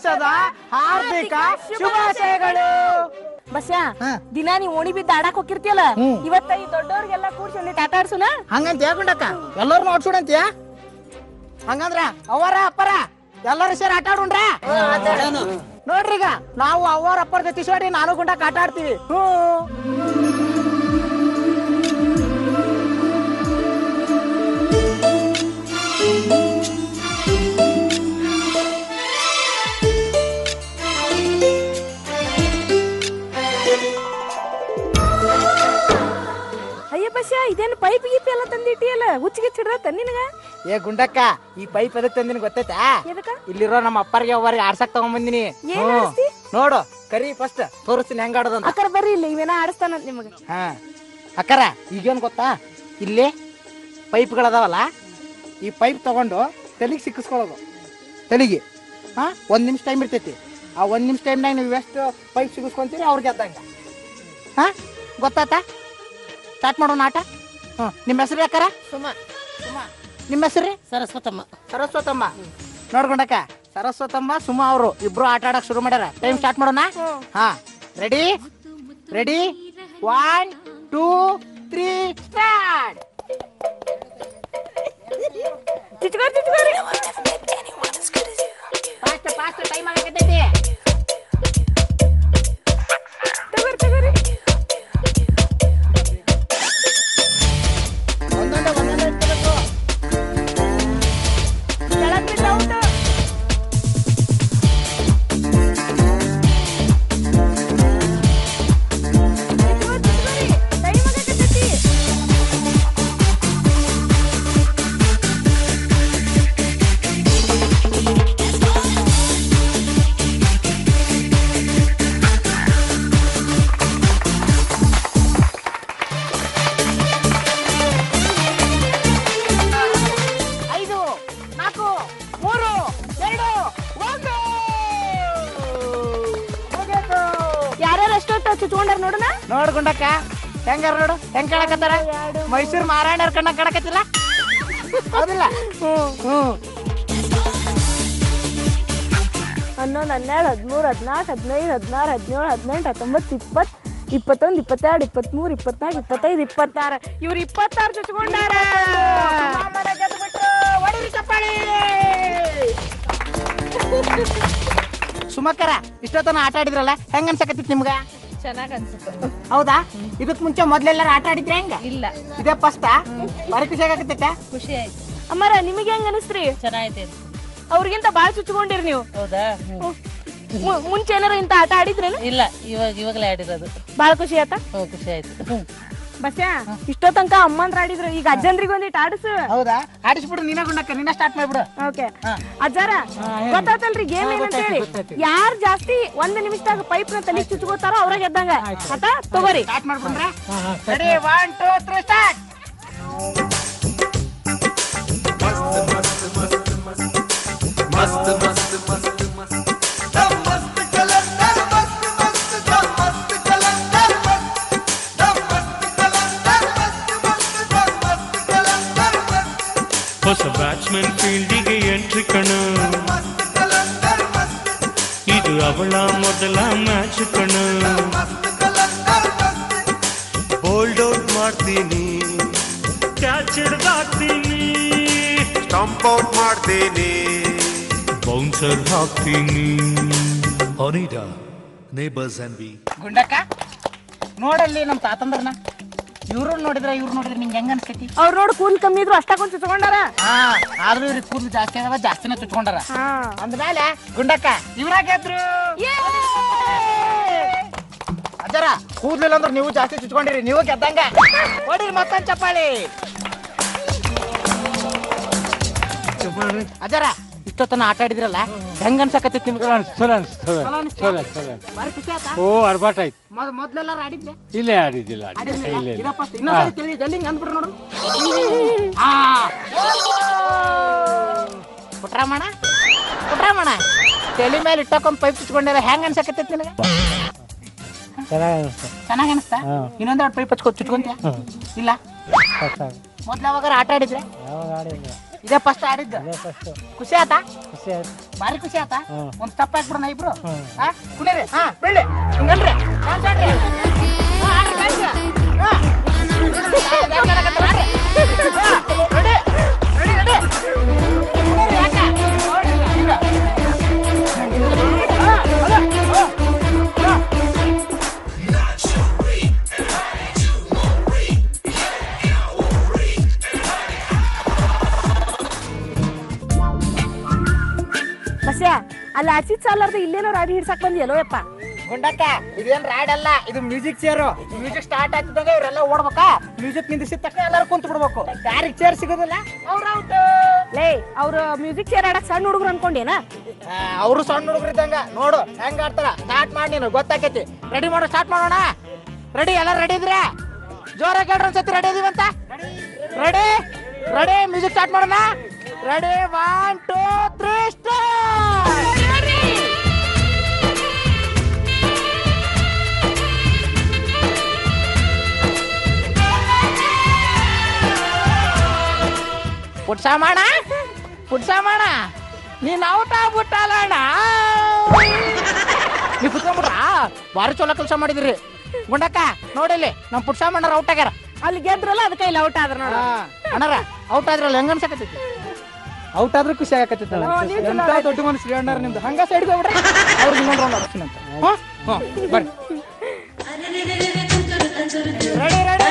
ವರ್ಷದ ಹಾರ್ದಿಕ ಶುಭಾಶಯಗಳು. ಬಸ್ಯಾ ದಿನ ನೀ ಓಣಿ ಬಿದ್ದು ಆಡಾಕ್ ಹೋಗಿರ್ತಿಯಲ್ಲ, ಇವತ್ತ ಈ ದೊಡ್ಡವ್ರಿಗೆಲ್ಲ ಕೂಡ್ಸಿ ಒಂದಿಟ್ಟು ಆಟ ಆಡ್ಸುನ. ಹಂಗಂತ ಹೇಳ್ಕೊಂಡಕ್ಕ ಎಲ್ಲರೂ ನೋಡ್ಸೋಣಂತೀಯ. ಹಂಗಂದ್ರ ಅವರ ಅಪ್ಪರ ಎಲ್ಲರೂ ಸೇರಿ ಆಟ ಆಡೋಣ್ರ. ನೋಡ್ರಿ ಈಗ ನಾವು ಅವರ ಅಪ್ಪರ ಜೊತೆ ಸೇರಿ ನಾನು ಗುಂಡಕ್ಕ ಆಟ ಆಡ್ತೀವಿ. ಅಯ್ಯ ಬಸ್ಯಾ, ಇದೇನು ಪೈಪ್ ಗೀಪ್ ಎಲ್ಲ ತಂದಿಟ್ಟಿಯಲ್ಲ, ಹುಚ್ಚಿಗೆ ಹಿಡ್ದ ನಿನಗ? ಏ ಗುಂಡಕ್ಕ, ಈ ಪೈಪ್ ಎದಕ್ ತಂದಿನಿ ಗೊತ್ತೈತಾ? ಇಲ್ಲಿರೋ ನಮ್ಮ ಅಪ್ಪರಿಗೆ ಅವ್ರಿಗೆ ಆಡ್ಸಕ್ ತಗೊಂಡ್ಬಂದಿನಿ. ನೋಡು ಕರಿ ಫಸ್ಟ್ ತೋರಿಸ್ತೀನಿ ಹೆಂಗ ಆಡೋದಂತ. ಅಕ್ಕರ ಬರ್ರಿ ಇಲ್ಲಿ, ಇವೇನ ಆಡಿಸ್ತಾನ ನಿಮಗ. ಹಾ ಅಕ್ಕರ, ಈಗೇನ್ ಗೊತ್ತಾ, ಇಲ್ಲಿ ಪೈಪ್ಗಳದಾವಲ್ಲ, ಈ ಪೈಪ್ ತಗೊಂಡು ತಲೆಗೆ ಸಿಕ್ಕಿಸ್ಕೊಳ್ಳೋದು. ತಲೆಗೆ ಒಂದ್ ನಿಮಿಷ ಟೈಮ್ ಇರ್ತೈತಿ. ಆ ಒಂದ್ ನಿಮಿಷ ಟೈಮ್ನಾಗ ನೀವು ಎಷ್ಟು ಪೈಪ್ ಸಿಗಿಸ್ಕೊಂತೀರಿ ಅವ್ರಿಗೆ ಗೆದ್ದಂಗ. ಹಾ ಗೊತ್ತಾತ? ಸ್ಟಾರ್ಟ್ ಮಾಡೋಣ ಆಟ. ನಿಮ್ಮ ಹೆಸರು ಯಾಕಾರ? ನಿಮ್ಮ ಹೆಸರು? ಸರಸ್ವತಮ್ಮ. ಸರಸ್ವತಮ್ಮ. ನೋಡ್ಕೊಂಡಕ್ಕ, ಸರಸ್ವತಮ್ಮ ಸುಮಾ ಅವರು ಇಬ್ರು ಆಟ ಆಡಕ್ ಶುರು ಮಾಡ್ಯಾರ. ಟೈಮ್ ಸ್ಟಾರ್ಟ್ ಮಾಡೋಣ. ಹಾ ready ready 1 2 3 start. Fast fast time ಆಗತೈತಿ. ನೋಡ್ಕೊಂಡಕ್ಕ ಹೆಂಗಾರ ನೋಡು ಹೆಂಗ್ ಕಾಣಕತ್ತಾರ. ಮೈಸೂರು ಮಾರಾಯಣರ ಕಣ್ಣ ಕಾಣಕತ್ತಿಲ್ಲ, ಹೌದಿಲ್ಲ? 11 12 13 14 15 16 17 18 19 20 21 22 23 24 25 26. ಇವ್ರು 26 ಚುಚ್ಕೊಂಡಾರ. ಸುಮಕ್ಕರ, ಇಷ್ಟೊತ್ತನ ಆಟ ಆಡಿದ್ರಲ್ಲ, ಹೆಂಗ ಅನ್ಸಕತ್ತಿತ್ತು ನಿಮ್ಗ? ಚೆನ್ನಾಗ್ ಅನ್ಸುತ್ತೆ. ಹೌದಾ? ಇದಕ್ ಮುಂಚೆ ಮೊದ್ಲೆಲ್ಲಾರ ಆಟ ಆಡಿದ್ರೆ ಹೆಂಗ? ಇಲ್ಲ, ಇದೇ ಫಸ್ಟ್. ಬಾರಿ ಖುಷಿ ಆಗತ್ತೈತೆ. ಖುಷಿ ಆಯ್ತು. ಅಮ್ಮಾರ, ನಿಮಗೆ ಹೆಂಗ ಅನಿಸ್ತ್ರಿ? ಚೆನ್ನಾಗೈತೆ. ಅವ್ರಿಗಿಂತ ಬಾಳ ಚುಚ್ಕೊಂಡಿರಿ ನೀವು. ಹೌದಾ? ಮುಂಚೆ ಏನಾರ ಇಂತ ಆಟ ಆಡಿದ್ರೇನು? ಇಲ್ಲ, ಇವಾಗಲೇ ಆಡಿರೋದು. ಬಾಳ ಖುಷಿ ಆಯ್ತಾ? ಖುಷಿ ಆಯ್ತು. ಬಸ್ಯಾ, ಇಷ್ಟೋ ತನಕ ಅಮ್ಮಂದ್ರ ಆಡಿದ್ರು, ಈಗ ಅಜ್ಜಂದ್ರಿಗೆ ಒಂದಿಟ್ಟು ಆಡಿಸು. ಹೌದಾ? ಆಡಿಸ್ಬಿಡು, ನೀನ ಗುಂಡಕ್ಕ, ನೀನ ಸ್ಟಾರ್ಟ್ ಮಾಡ್ಬಿಡು. ಓಕೆ ಅಜ್ಜಾರ, ಗೊತ್ತಾತಲ್ರಿ ಗೇಮ್ ಏನಂತ ಹೇಳಿ? ಯಾರು ಜಾಸ್ತಿ 1 ನಿಮಿಷದಾಗ ಪೈಪ್ ನ ತಲೆ ಚುಚ್ಕೋತಾರೋ ಅವ್ರ ಗೆದ್ದಂಗ. ಆತ ತಗೋರಿ, ಸ್ಟಾರ್ಟ್ ಮಾಡ್ಕೊಂಡ್ರೆ ರೆಡಿ 1 2 3 ಸ್ಟಾರ್ಟ್. मस्त मस्त मस्त मस्त दम मस्त कलंदर मस्त मस्त दम मस्त कलंदर मस्त दम मस्त कलंदर मस्त मस्त दम मस्त कलंदर मस्त ಹೊಸ ಬ್ಯಾಟ್ಸ್ಮನ್ ಫೀಲ್ಡಿಗೆ ಎಂಟ್ರಿ ಕಣ, मस्त कलंदर मस्त ಇದು ಅವಳ ಮೊದಲ ಮ್ಯಾಚ್ ಕಣ. मस्त कलंदर मस्त ಬೋಲ್ಡ್ ಔಟ್ ಮಾಡ್ತೀನಿ, ಕ್ಯಾಚ್ ಹಿಡ್ದಾಕ್ತೀನಿ, ಸ್ಟಂಪ್ ಔಟ್ ಮಾಡ್ತೀನಿ, ಬೌನ್ಸರ್ ಹಾಕ್ತೀನಿ. Onida, neighbors envy. ಗುಂಡಕ್ಕ, ನೋಡಲ್ಲಿ ನಮ್ ತಾತಂದ್ರನ, ಇವ್ರು ನೋಡಿದ್ರೆ ನಿಂಗೆ ಹೆಂಗ ಅನ್ಸೈತಿ? ಅವ್ರು ನೋಡಿ ಕೂದಲು ಕಮ್ಮಿ ಇದ್ರು ಅಷ್ಟಾಕೊಂಡ್ ಚುಚ್ಕೊಂಡಾರ. ಆದ್ರೂ ಇವ್ರಿಗೆ ಕೂದಲು ಜಾಸ್ತಿ ಅದಾವ, ಜಾಸ್ತಿನ ಚುಚ್ಕೊಂಡಾರ. ಅಂದ್ಮೇಲೆ ಗುಂಡಕ್ಕ ಇವ್ರ ಗೆದ್ರು. ಅಜ್ಜರ, ಕೂದ್ಲಿಲ್ಲ ಅಂದ್ರೆ ನೀವು ಜಾಸ್ತಿ ಚುಚ್ಕೊಂಡಿರಿ, ನೀವು ಗೆದ್ದಂಗ. ಹೊಡಿರಿ ಮತ್ತೊಂದ್ ಚಪ್ಪಾಳಿ. ಅಜ್ಜರ, ಇಷ್ಟೊತ್ತನ ಆಟ ಆಡಿದ್ರಲ್ಲ, ಹೆಂಗ ಅನ್ಸಕತ್ತೈತಿ ನಿಮ್ಗೆ? ಓ ಅರ್ಬಾಟ್ ಆಯ್ತು. ಮೊದ್ಲೆಲ್ಲಾರ ಆಡಿದ್ರೆ? ಇಲ್ಲೇ ಆಡಿದ್ದಿಲ್ಲ. ಅಂದ್ಬಿಡ್ರಿ ನೋಡು. ಪುಟ್ರಾಮಣ ತಲೆ ಮೇಲೆ ಇಟ್ಟಕೊಂಡ್ ಪೈಪ್ ಚುಚ್ಕೊಂಡ್ಯಾರ, ಹೆಂಗ ಅನ್ಸಕತ್ತೈತಿ ನಿನಗೆ? ಚೆನ್ನಾಗ ಅನಿಸ್ತಾ? ಇನ್ನೊಂದೆರಡು ಪೈಪ್ ಹಚ್ಕೊ ಚುಚ್ಕೊಂತೀಯ? ಇಲ್ಲ, ಮೊದ್ಲು ಯಾವಾಗ ಆಟ ಆಡಿದ್ರೆ? ಇದೇ ಫಸ್ಟ್ ಆಡಿದ್ದು ಖುಷಿ ಆತಾ ಖುಷಿ ಆಯ್ತು. ಭಾರಿ ಖುಷಿ ಆತಾ ಹ್ಮ್. ಒಂದ್ ಸ್ಟೆಪ್ ಹಾಕ್ಬಿಡೋಣ ಇಬ್ರು ಕುಣಿರಿ ಬೆಳ್ಳಿ ಹಿಂಗನ್ರಿ ಡ್ಯಾನ್ಸ್ ಆಡ್ರಿ ಬಸ್ಯ ಅಲ್ಲಿ ಆಡ್ಸಿದ್ ಸಾಲಾರ್ದ ಇಲ್ಲೇನೋ ರಾಡಿ ಹಿಡ್ಸಕ್ ಬಂದಿಯಲ್ಲೋ ಯಪ್ಪ. ಗುಂಡಕ್ಕ ಇದೇನ್ ರಾಡ್ ಅಲ್ಲ, ಇದು ಮ್ಯೂಸಿಕ್ ಚೇರು. ಮ್ಯೂಸಿಕ್ ಸ್ಟಾರ್ಟ್ ಆಗ್ತಿದ್ದಾಗ ಇವರೆಲ್ಲ ಓಡ್ಬೇಕಾ, ಮ್ಯೂಸಿಕ್ ನಿಂದಿಸಿದ ತಕ್ಷಣ ಎಲ್ಲರೂ ಕುಂತ ಬಿಡ್ಬೇಕು. ಯಾರಿಗೆ ಚೇರ್ ಸಿಗೋದಿಲ್ಲ ಅವ್ರ ಔಟ್. ಲೇ ಅವ್ರ ಮ್ಯೂಸಿಕ್ ಚೇರ್ ಆಡಕ್ ಸಣ್ಣ ಹುಡುಗರು ಅನ್ಕೊಂಡೇನ? ಅವರು ಸಣ್ಣ ಹುಡುಗರು ಇದ್ದಂಗ. ನೋಡು ಹೆಂಗ ಆಡ್ತಾರ. ಸ್ಟಾರ್ಟ್ ಮಾಡಿ ನೀನು, ಗೊತ್ತಾಕೈತಿ. ರೆಡಿ ಮಾಡೋ, ಸ್ಟಾರ್ಟ್ ಮಾಡೋಣ. ರೆಡಿ, ಎಲ್ಲ ರೆಡಿ ಇದ್ರೆ ಜೋರಾಗಿ ಹೇಳ್ರಿ ಒಂದ್ಸತಿ. ರೆಡಿ ಇದೀವಂತ? ರೆಡಿ ರೆಡಿ, ಮ್ಯೂಸಿಕ್ ಸ್ಟಾರ್ಟ್ ಮಾಡೋಣ. Ready, 1 2 3 start. ಪುಟ್ಸಾಮಣ ನೀನ್ ಔಟ್ ಆಗ್ಬಿಟ್ಟಲ್ಲಣ್ಣ. ನೀ ಕುತ್ಕೊಂಡ್ಬಿಟ್ರ? ಭಾರಿ ಚಲೋ ಕೆಲಸ ಮಾಡಿದ್ರಿ ಗುಂಡಕ್ಕ. ನೋಡಿಲ್ಲಿ ನಮ್ ಪುಟ್ಸಾಮಣ್ಣರ ಔಟ್ ಆಗ್ಯಾರ. ಅಲ್ಲಿ ಗೆದ್ರಲ್ಲ ಅದಕ್ಕೆ ಇಲ್ಲಿ ಔಟ್ ಆದ್ರ ನೋಡ. ಅಣ್ಣಾರ ಔಟ್ ಆದ್ರಲ್ಲ, ಹೆಂಗ ಅನ್ಸಕತ್ತೈತಿ? ಔಟ್ ಆದ್ರೂ ಖುಷಿ ಆಗಕತ್ತೈತಿ. ಎಂತ ದೊಡ್ಡ ಮನುಷ್ಯರಿ ಅಣ್ಣಾರ ನಿಮ್ದು. ಹಂಗ ಸೈಡ್ ಹೋಗ್ಬಿಡ್ರಿ, ಅವ್ರಿಗೆ ಇನ್ನೊಂದು ರೌಂಡ್ ಆಡ್ತೀನಿ ಅಂತ. ಬರ್ರಿ. ರೆಡಿ ರೆಡಿ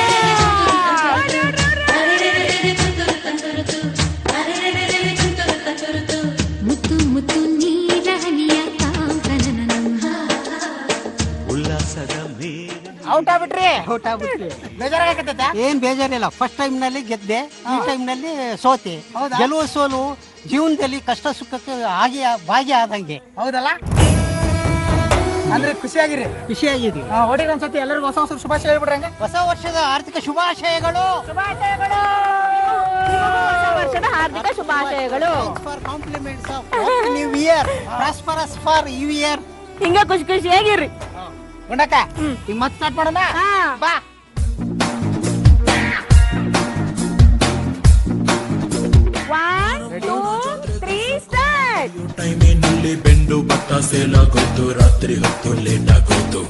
ಮುತ್ತು ಮುತ್ತು ನೀರ ಹನಿಯ ಕಾಂಕನನನಂ. ಉಲ್ಲಾಸದ ಮೇಲೆ ಔಟ್ ಆಗ್ಬಿಟ್ರಿ. ಬೇಜಾರಾಗತ್ತೈತ? ಏನ್ ಬೇಜಾರಿಲ್ಲ. ಫಸ್ಟ್ ಟೈಮ್ ನಲ್ಲಿ ಗೆದ್ದೆ, ಈ ಟೈಮ್ ನಲ್ಲಿ ಸೋತೆ. ಗೆಲುವು ಸೋಲು ಜೀವನದಲ್ಲಿ ಕಷ್ಟ ಸುಖಕ್ಕೆ ಹಾಗೆ ಭಾಗ್ಯ ಆದಂಗೆ. ಹೌದಲ್ಲ? ಅಂದ್ರೆ ಖುಷಿಯಾಗಿರಿ. ಖುಷಿಯಾಗಿದ್ದೀವಿ. ಹೊಡಿರಿ ಒಂದ್ಸತಿ ಎಲ್ಲರಿಗೂ ಹೊಸ ಹೊಸ ಶುಭಾಶಯ ಹೇಳ್ಬಿಡ್ರಿ. ಹಂಗ ಹೊಸ ವರ್ಷದ ಆರ್ಥಿಕ ಶುಭಾಶಯಗಳು. ಹೊಸ ವರ್ಷದ ಹಾರ್ದಿಕ ಶುಭಾಶಯಗಳು. For compliments of new year, prosperous for new year. ಹಿಂಗ ಖುಷಿ ಖುಷಿಯಾಗಿರ್ರಿ. ಗುಂಡಕ್ಕ ಈಗ ಮತ್ತೆ ಸ್ಟಾರ್ಟ್ ಮಾಡೋಣ. ಬಾ. One, 2, 3 start. ಟೈಮಿನಲ್ಲಿ ಬೆಂಡು ಬತ್ತ ಸೇಲಾಗೋಯ್ತು, ರಾತ್ರಿ ಹೊತ್ತು ಲೇಟ್ ಆಗೋಯ್ತು.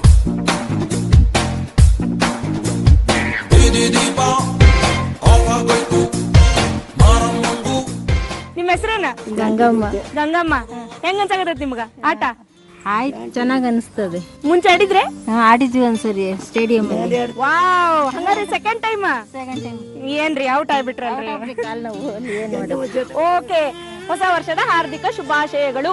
ಬೀದಿ ದೀಪ ಆಫ್ ಆಗೋಯ್ತು, ಮಾರಮ್ಮಂಗು. ನಿಮ್ಮ ಹೆಸರೇನ? ಗಂಗಮ್ಮ. ಗಂಗಮ್ಮ. ಹೆಂಗ ಅನ್ಸಾಕತ್ತೈತಿ ನಿಮ್ಗ ಆಟ? ಆಯ್ತು, ಚೆನ್ನಾಗ್ ಅನಿಸ್ತದೆ. ಮುಂಚೆ ಆಡಿದ್ರೆ? ಆಡಿದ್ವಿ ಒಂದ್ಸರಿ ಸ್ಟೇಡಿಯಂ ಅಲ್ಲಿ. ವಾವ್, ಹಂಗಾದ್ರೆ ಸೆಕೆಂಡ್ ಟೈಮ್? Second time. ಏನ್ರಿ ಔಟ್ ಆಗ್ಬಿಟ್ರಲ್ರಿ? ಕಾಲ್ ನೋವು, ಅಲ್ಲಿ ಏನ್ ಮಾಡೋದು. ಓಕೆ, ಹೊಸ ವರ್ಷದ ಹಾರ್ದಿಕ ಶುಭಾಶಯಗಳು.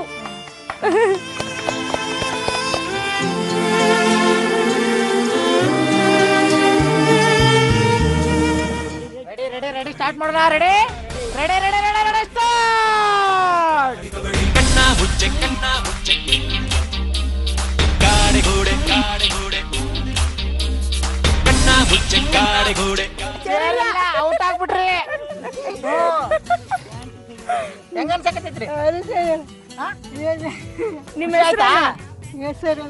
ರೆಡಿ ರೆಡಿ ರೆಡಿ, ಸ್ಟಾರ್ಟ್ ಮಾಡೋಣ. Ready ready ready ready ready, start. ಕಣ್ಣ ಮುಚ್ಚೆ ಕಾಡೆಗೂಡೆ ಕಣ್ಣ ಮುಚ್ಚೆ ಕಾಡೆಗೂಡೆ. ಔಟ್ ಆಗ್ಬಿಟ್ರಿ. ಹೆಂಗ ಅನ್ಸಕತ್ತೈತ್ರಿ? ನಿಮ್ಮ ಹೆಸರು?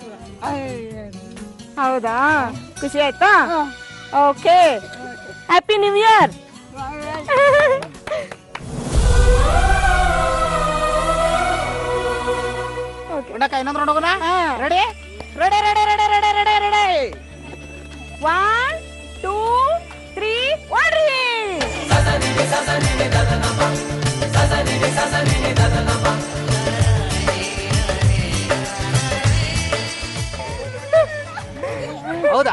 ಹೌದಾ, ಖುಷಿ ಆಯ್ತಾ? Okay, happy new year. ಗುಂಡಕ್ಕ ಇನ್ನೊಂದು ರೌಂಡ್ ಹೋಗೋಣ. Ready ready ready ready ready ready ready. 1 2 3 ಓಡ್ರಿ. ಹೌದಾ?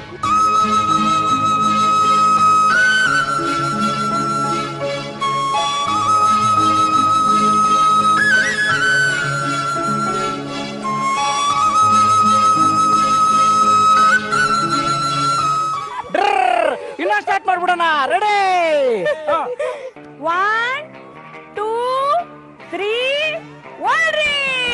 ಇನ್ನೊಂದು ಸ್ಟಾರ್ಟ್ ಮಾಡ್ಬಿಡೋಣ. ರೆಡಿ, 1 2 3 ಓಡ್ರಿ.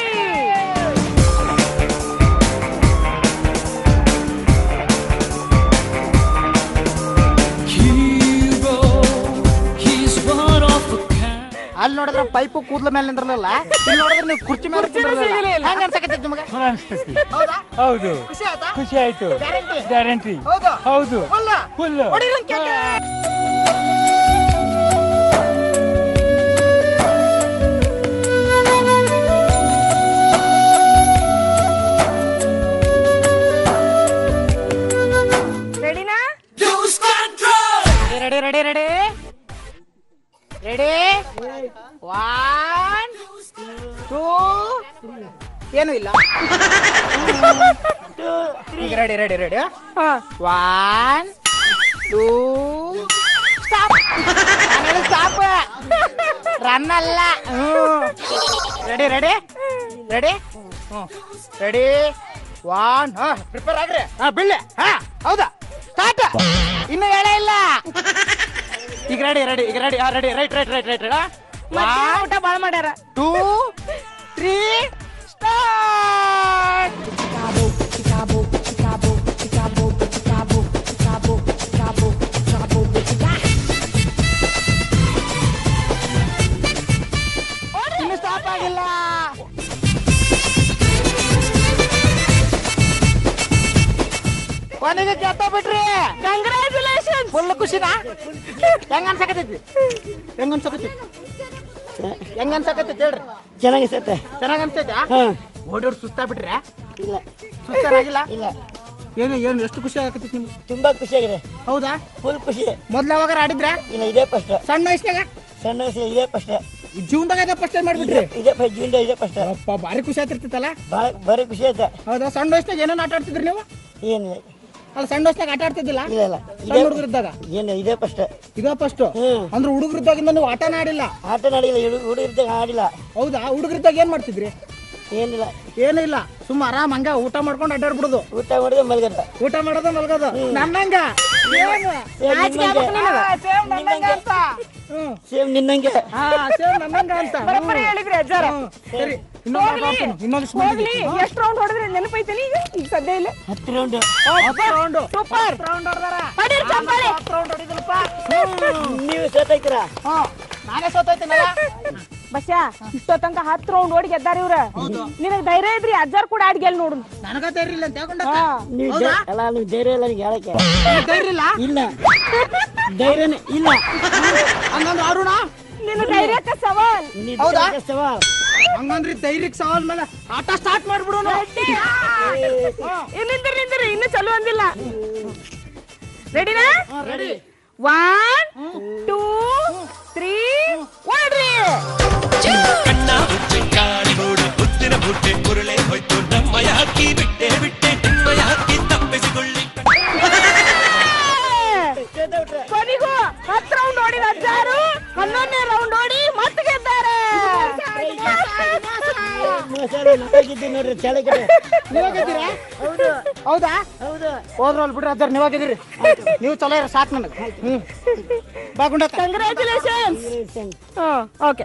ಅಲ್ಲಿ ನೋಡಿದ್ರೆ ಪೈಪು ಕೂದಲ ಮೇಲೆ ನಿಂದ್ರಲ್ಲ, ಇಲ್ಲಿ ನೋಡಿದ್ರೆ ನೀವು ಕುರ್ಚಿ ಮೇಲೆ ಕುಂದ್ರಲ್ಲ. ಹೆಂಗ ಅನ್ಸಕತ್ತೈತಿ ನಿಮಗೆ? ಹೌದಾ? ಹೌದು, ಖುಷಿ ಆಯ್ತಾ? ಖುಷಿ ಆಯ್ತು. ಗ್ಯಾರಂಟಿ? ಗ್ಯಾರಂಟಿ. ಹೌದು ಹೌದು, ಫುಲ್ ಫುಲ್. ಹೊಡಿರಿ. ರೆಡಿ ರೆಡಿ ರೆಡಿ ರೆಡಿ 1 2 ಏನು ಇಲ್ಲ ಈಗ ready ready ready 1 2 stop stop run ಅಲ್ಲ ready ready ready ready 1 prepare ಆಗ್ರಿ ಬೀಳ್ಳೆ ಹೌದಾ ಸ್ಟಾರ್ಟ್ ಇನ್ನು ಹೇಳೇ ಇಲ್ಲ ಈಗ ರೆಡಿ ರೆಡಿ ಈಗ ready ready right right right right ಊಟ ಬಾಳ ಮಾಡ್ಯಾರ 2 3 ಸ್ಟಾರ್ಟ್ ಇನ್ನು ಸ್ಟಾಪ್ ಆಗಿಲ್ಲ ಕೊನೆಗೆ ಗೆದ್ದ ಬಿಟ್ರಿ ಕಂಗ್ರಾಚುಲೇಷನ್ ಫುಲ್ ಖುಷಿನಾ ಹೆಂಗ ಅನ್ಸಕತೈತಿ ಹೆಂಗ ಅನ್ಸಕತೈತಿ ಹೆಂಗ ಅನ್ಸಕತೈತಿ ಹೇಳ್ರಿ ಚೆನ್ನಾಗಿಸತ್ತೆ. ಚೆನ್ನಾಗ್ ಅನ್ಸೈತಾ ಓಡೋಡ್ ಸುಸ್ತಾ ಬಿಟ್ರೆ ಇಲ್ಲ ಸುಸ್ತಾಗಿಲ್ಲ ಇಲ್ಲ ಏನು ಏನು ಎಷ್ಟು ಖುಷಿ ಆಗತೈತಿ ನಿಮ್ಗೆ ತುಂಬಾ ಖುಷಿಯಾಗಿದೆ. ಹೌದಾ ಫುಲ್ ಖುಷಿ. ಮೊದ್ಲು ಯಾವಾಗ ಆಡಿದ್ರ ಇಲ್ಲ ಇದೇ ಫಸ್ಟ್. ಸಣ್ಣ ವಯಸ್ಸಿನಾಗ ಸಣ್ಣ ವಯಸ್ಸಿಗೆ ಇದೇ ಫಸ್ಟ್. ಜೀವನದಾಗ ಇದೇ ಫಸ್ಟ್ ಟೈಮ್ ಮಾಡ್ಬಿಟ್ರಿ ಇದೇ ಜೀವನ ಇದೇ ಫಸ್ಟ್. ಅಪ್ಪ ಭಾರಿ ಖುಷಿ ಆಗ್ತಿರ್ತೈತಲ್ಲ ಭಾರಿ ಖುಷಿ ಆಯ್ತಾ. ಹೌದಾ ಸಣ್ಣ ವಯಸ್ಸಿನಾಗ ಏನೇನು ಆಟ ಆಡ್ತಿದ್ರಿ ನೀವು ಏನಿಲ್ಲ ಅಲ್ಲ ಸಣ್ಣ ವಯಸ್ಸಿನಾಗ ಆಟ ಆಡ್ತಿದ್ದಿಲ್ಲ ಇಲ್ಲ ಇಲ್ಲ ಸಣ್ಣ ಹುಡುಗರಿದ್ದಾಗ ಏನು ಇದೇ ಫಸ್ಟ್. ಇದೇ ಫಸ್ಟ್ ಅಂದ್ರೆ ಹುಡುಗರಿದ್ದಾಗಿಂದ ನೀವು ಆಟನ ಆಡಿಲ್ಲ ಆಟ ನಾಡಿಲ್ಲ ಹುಡುಗರಿದ್ದಾಗ ಆಡಿಲ್ಲ. ಹೌದಾ ಹುಡುಗರಿದ್ದಾಗ ಏನ್ ಮಾಡ್ತಿದ್ರಿ ಏನಿಲ್ಲ ಏನೂ ಇಲ್ಲ ಸುಮ್ಮ ಆರಾಮ್ ಹಂಗ ಊಟ ಮಾಡ್ಕೊಂಡು ಅಡ್ಡಾಡ್ಬಿಡುದು ಊಟ ಮಾಡಿದ್ರೆ ಮಲಗತ್ತ. ಊಟ ಮಾಡೋದು ಮಲ್ಗೋದು ನನ್ನಂಗ ಸೇಮ್ ನಿನ್ನಂಗೆ ಸೇಮ್ ನನ್ನಂಗ ಅಂತ ಬರೋಬ್ಬರಿ ಹೇಳಿದ್ರಿ ಅಜ್ಜಾರ. ಸರಿ ಇನ್ನೊಂದು ಎಷ್ಟು ರೌಂಡ್ ಹೊಡೆದ್ರಿ ನೆನಪೈತೇನಿ ಈಗ ಈಗ ಸದ್ಯ ಇಲ್ಲ 10 ರೌಂಡ್. ಸೂಪರ್ ನೀವು ಸೋತೈತೀರಾ? ನಾನೇ ಸೋತೈತೇನಲ್ಲ ಬಸ್ಯಾ ಇಷ್ಟೋ ತನಕ 10 ರೌಂಡ್ ಓಡಿ ಗೆದ್ದಾರ ಇವ್ರ. ನಿನಗ್ ಧೈರ್ಯ ಇದ್ರಿ ಅಜ್ಜಾರ್ ಕೂಡ ಆಡ್ ಗೆಲ್ ನೋಡು. ನನಗ ಧೈರ್ಯ ಇಲ್ಲ ಅಂತ ಹೇಳ್ಕೊಂಡ ನೀವು ಅಲ್ಲ ನೀವು ಧೈರ್ಯ ಇಲ್ಲ ನಿಂಗೆ ಹೇಳಕ್ಕೆ. ಧೈರ್ಯ ಇಲ್ಲ ಇಲ್ಲ ಧೈರ್ಯನೇ ಇಲ್ಲ. ಹಂಗಂದ್ರೆ ಅರುಣ ನಿನ್ನ ಧೈರ್ಯಕ್ಕೆ ಸವಾಲ್. ಹೌದಾ? ಸವಾಲ್. ಹಂಗಂದ್ರಿ ಧೈರ್ಯಕ್ಕೆ ಸವಾಲ್ ಮೇಲೆ ಆಟ ಸ್ಟಾರ್ಟ್ ಮಾಡ್ಬಿಡೋಣ. ನಿಂದ್ರಿ ನಿಂದ್ರಿ ಇನ್ನು ಚಲೋ ಅಂದಿಲ್ಲ. ರೆಡಿನಾ? ರೆಡಿ 1 2 3 ಓಡ್ರಿ. ಕಣ್ಣ ಹುಚ್ಚಿ ಕಾಳಿ ನೋಡು ಹುತ್ತಿನ ಬುಟ್ಟೆ ಕುರುಳೆ ಹೋಯ್ತು ನಮ್ಮಯ ಹಾಕಿ ಬಿಟ್ಟೆ ಬಿಟ್ಟೆ ನಿಮ್ಮಯ ಹಾಕಿ ತಪ್ಪಿಸಿಕೊಳ್ಳಿ. ಕೊನೆಗೂ 10 ರೌಂಡ್ ಓಡಿದ ಅಜ್ಜಾರು 11ನೇ ರೌಂಡ್ ಓಡಿ ಮತ್ತೆ ಗೆದ್ದಾರೆ. ನೋಡ್ರಿ ಚಾಲಕರೇ ನೀವಾಗಿದ್ದೀರಾ? ಹೌದಾ? ಹೋದ್ರಲ್ ಬಿಡ್ರಿ ಅಜ್ಜಾರ್ ನೀವಾಗಿದ್ದೀರಿ. ನೀವು ಚಲೋ ಇರ ಸಾಕು ನನಗೆ. ಬಾ ಗುಂಡ ಕಂಗ್ರಾಚುಲೇಷನ್ಸ್. ಓಕೆ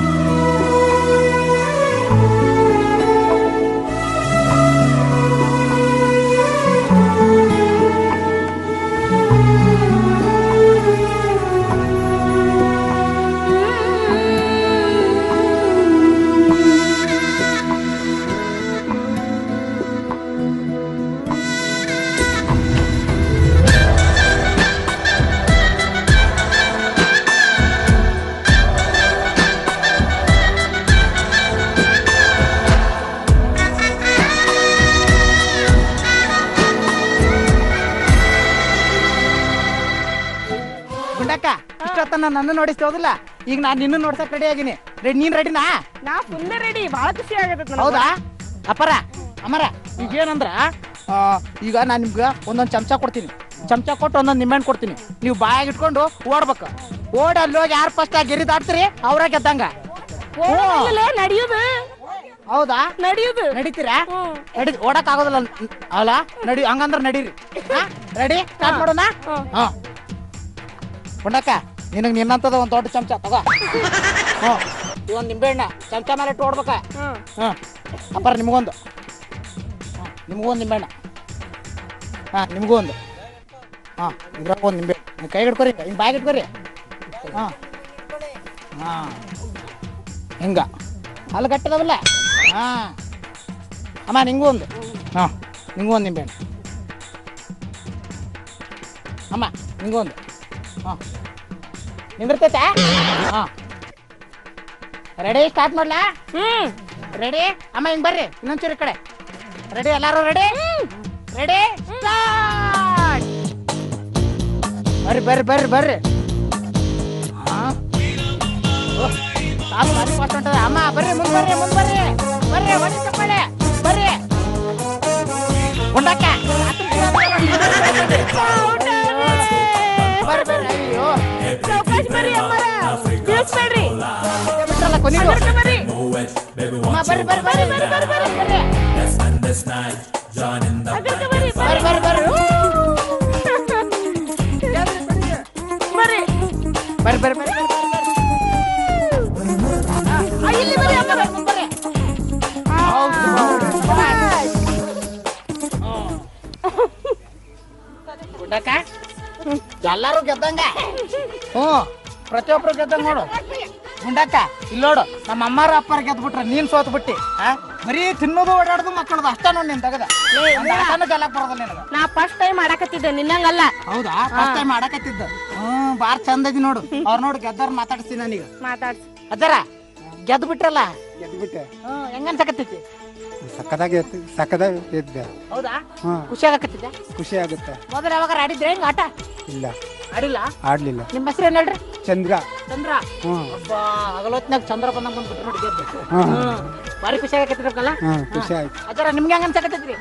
ನನ್ನ ನೋಡಿಸ್ತಿ ಹೋದಿಲ್ಲ. ಈಗ ನಾನು ನಿನ್ನ ನೋಡ್ಸಕ್ ರೆಡಿ ಆಗಿನಿ. ನೀನ್ ರೆಡಿನಾ? ನಾ ಫುಲ್ ರೆಡಿ. ಬಹಳ ಖುಷಿ ಆಗತ್ತೆ. ಹೌದಾ ಅಪ್ಪರ ಅಮರ? ಈಗ ಏನಂದ್ರ ಈಗ ನಾನು ನಿಮ್ಗೆ ಒಂದೊಂದು ಚಮಚ ಕೊಡ್ತೀನಿ. ಚಮಚ ಕೊಟ್ಟು ಒಂದೊಂದು ನಿಂಬೆಹಣ್ಣು ಕೊಡ್ತೀನಿ. ನೀವು ಬಾಯಾಗಿ ಇಟ್ಕೊಂಡು ಓಡ್ಬೇಕು. ಓಡಿ ಅಲ್ಲಿ ಹೋಗಿ ಯಾರು ಫಸ್ಟ್ ಆ ಗೆರಿ ದಾಟ್ತೀರಿ ಅವ್ರ ಗೆದ್ದಂಗ. ನಡೆಯುದು. ಹೌದಾ? ನಡೆಯುದು. ನಡೀತೀರಾ? ನಡಿ ಓಡಕ್ ಆಗೋದಿಲ್ಲ ಅಲ್ಲ? ನಡಿ ಹಂಗಂದ್ರ ನಡೀರಿ. ರೆಡಿ ಸ್ಟಾರ್ಟ್ ಮಾಡೋಣ. ಹಾ ಗುಂಡಕ್ಕ ನಿನಗೆ ನಿನ್ನಂತದ ಒಂದು ದೊಡ್ಡ ಚಮಚ ತಗೋ. ಇವೊಂದು ನಿಂಬೆಹಣ್ಣ ಚಮಚ ಮೇಲೆ ಇಟ್ಟು ಓಡ್ಬೇಕ. ಅಪ್ಪರ ನಿಮಗೊಂದು. ನಿಮಗೊಂದು ನಿಂಬೆಹಣ್ಣ. ನಿಮಗೂ ಒಂದು. ಇದ್ರಾಗ ಒಂದು ನಿಂಬೆ ಕೈ ಹಿಡ್ಕೊರಿ. ಹಿಂಗೆ ಬಾಯಿಗೆ ಇಟ್ಕೊರಿ. ಹಿಂಗ ಅಲ್ಲಿ ಗಟ್ಟದವಲ್ಲ. ಅಮ್ಮ ನಿಂಗೂ ಒಂದು. ನಿಂಗೂ ಒಂದು ನಿಂಬೆಹಣ್ಣು. ಅಮ್ಮ ನಿಂಗೂ ಒಂದು. ನಿಂದಿರ್ತೈತೆ. ರೆಡಿ ಸ್ಟಾರ್ಟ್ ಮಾಡ್ಲಾ? ರೆಡಿ ಅಮ್ಮ ಹಿಂಗ್ ಬರ್ರಿ ಇನ್ನೊಂಚೂರು ಕಡೆ. ರೆಡಿ ಎಲ್ಲಾರು? Ready ready start. ಬರ್ರಿ ಬರ್ರಿ ಬರ್ರಿ ಬರ್ರಿ ಭಾರಿ ಫಾಸ್ಟ್ ಹೊಂಟದ ಅಮ್ಮ. ಬರ್ರಿ ಮುಂದ್ ಬರ್ರಿ ಮುಂದ್ ಬರ್ರಿ ಬರ್ರಿ ಒಳ್ಳೆ ಚಪ್ಪಾಳೆ ಬರ್ರಿ ಗುಂಡಕ್ಕ ಬರ್ರಿ ಬರ್ರಿ. ಅಯ್ಯೋ ಸಾವ್ಕಾಶ ಬರ್ರಿ ಅಮ್ಮರ, ಬೀಳ್ಸ್ಬೇಡ್ರಿ. ಬಿಟ್ರಲ್ಲ ಕೊನೆಗೂ. ಅಮ್ಮ ಬರ್ರಿ ಬರ್ರಿ ಬರ್ರಿ ಬರ್ರಿ ಬರ್ರಿ ಬರ್ರಿ ಬರ್ರಿ ಅದಕ್ಕೆ ಬರ್ರಿ ಬರ್ರಿ ಬರ್ರಿ ಬರ್ರಿ ಬರ್ರಿ ಬರ್ರಿ ಬರ್ರಿ ಇಲ್ಲಿ ಬರ್ರಿ ಅಮ್ಮರ, ಬರ್ರಿ. ಗುಂಡಕ್ಕ ಎಲ್ಲಾರು ಗೆದ್ದಂಗ. ಪ್ರತಿಯೊಬ್ರು ಗೆದ್ದಂಗ ನೋಡು. ಗುಂಡಕ್ಕ ಇಲ್ಲಿ ನೋಡು, ನಮ್ಮ ಅಮ್ಮಾರ ಅಪ್ಪಾರ ಗೆದ್ಬಿಟ್ರ ನೀನ್ ಸೋತ್ ಬಿಟ್ಟಿ. ಬರೀ ತಿನ್ನೋದು ಓಡಾಡೋದು ಮಕ್ಕಳದು ಅಷ್ಟ ನೋಡಿ ನಿನ್ ತಗದ. ಗೆಲ್ಲಕ್ ಬರೋದಿಲ್ಲ ನಿನಗ. ನಾ ಫಸ್ಟ್ ಟೈಮ್ ಆಡಕತ್ತಿದ್ದೆ, ನಿನ್ನಂಗಲ್ಲ. ಹೌದಾ? First time ಆಡಕತ್ತಿದ್ದ. ಬಾರ್ ಚಂದ ಐತಿ ನೋಡು. ಅವ್ರ ನೋಡು ಗೆದ್ದಾರ ಮಾತಾಡ್ಸ್ತೀನಿ ನಾನೀಗ. ಮಾತಾಡ್ಸಿ ಅದಾರ ಗೆದ್ದು ಬಿಟ್ರಲ್ಲ, ಗೆದ್ಬಿಟ್ಟೆ. ಹೆಂಗನ್ಸಕತ್ತೈತಿ? ಸಕ್ಕದಾಗಿ ಗೆದ್ದೆ. ಹೌದಾ? ಹಾ, ಖುಷಿ ಆಗಕತ್ತಿದ್ದೆ? ಖುಷಿ ಆಗುತ್ತೆ. ಮೊದಲು ಯಾವಾಗ ಆಡಿದ್ರೆ ಹೆಂಗ ಆಟ? ಇಲ್ಲ, ಆಡಿಲ್ಲ. ಆಡ್ಲಿಲ್ಲ. ನಿಮ್ಮ ಹೆಸರು ಏನ್ ಹೇಳ್ರಿ? ಚಂದ್ರ. ಚಂದ್ರ. ಹ್ಮ್. ಒಬ್ಬ ಹಗಲೊತ್ನಾಗ ಚಂದ್ರ ಬಂದಂಗ ಬಂದ್ಬಿಟ್ರು ನೋಡಿ ಗೆದ್ದು. ಹ್ಮ್. ಭಾರಿ ಖುಷಿ ಆಗಕತ್ತಿದ್ರಲ್ಲ? ಖುಷಿ ಆಯ್ತು. ಅದರ ನಿಮ್ಗೆ ಹೆಂಗ ಅನ್ಸಕತ್ತೈತ್ರಿ?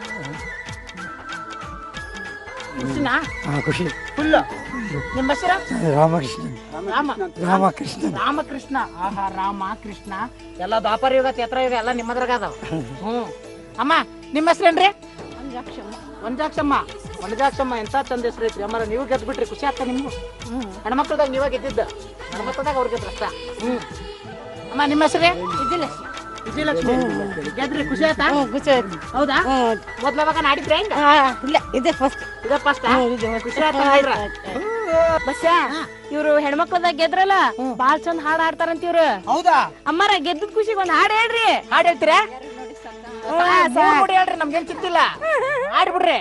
ಖುಷಿನಾ? ಖುಷಿ ಫುಲ್. ನಿಮ್ಮ ಹೆಸರು? ರಾಮಕೃಷ್ಣ. ರಾಮಕೃಷ್ಣ. ರಾಮಕೃಷ್ಣ. ಆಹಾ, ರಾಮ ಕೃಷ್ಣ ಎಲ್ಲ ದ್ವಾಪರ ಯುಗ ಕ್ಷೇತ್ರ ಯುಗ ಎಲ್ಲ ನಿಮ್ಮದ್ರಾಗ ಅದಾವ. ಅಮ್ಮ ನಿಮ್ಮ ಹೆಸರೇನ್ರಿ? ವಂಜಾಕ್ಷಮ್ಮ. ವಂಜಾಕ್ಷಮ್ಮ ಎಂತ ಚಂದ ಹೆಸರು ಐತ್ರಿ ಅಮ್ಮ. ನೀವು ಗೆದ್ದು ಬಿಟ್ರಿ, ಖುಷಿ ಆಗ್ತಾ ನಿಮ್ಗೂ? ಹೆಣ್ಮಕ್ಳದಾಗ ನೀವ ಗೆದ್ದಿದ್ದ, ಹೆಣ್ಮಕ್ಳದಾಗ ಅವ್ರ ಗೆದ್ರ ಅಷ್ಟ. ಅಮ್ಮ ನಿಮ್ಮ ಹೆಸರೇ? ವಿಜಯಲಕ್ಷ್ಮಿ. ಗೆದ್ರಿ, ಖುಷಿ ಆಯ್ತಾ? ಖುಷಿ ಆಯ್ತು. ಹೌದಾ? ಮೊದ್ಲವಾಗ ಆಡಿದ್ರೆ ಹೆಂಗ? ಇಲ್ಲ, ಇದೇ ಫಸ್ಟ್. ಇದ ಫಸ್ಟ್. ಖುಷಿ ಆಯ್ತಾ? ಬಸ್ಸ, ಇವ್ರು ಹೆಣ್ಮಕ್ಳದಾಗ ಗೆದ್ರಲ್ಲ, ಬಾಳ್ ಚಂದ ಹಾಡ್ ಆಡ್ತಾರಂತ ಇವ್ರು. ಹೌದಾ? ಅಮ್ಮಾರ ಗೆದ್ದದ್ ಖುಷಿಗೆ ಒಂದ್ ಹಾಡ್ ಹೇಳ್ರಿ. ಹಾಡ್ ಹೇಳ್ತೀರಾ? ಹೇಳ್ರಿ, ನಮ್ಗೇನ್ ಚಿಂತಿಲ್ಲ. ಹಾಡ್ಬಿಡ್ರಿ.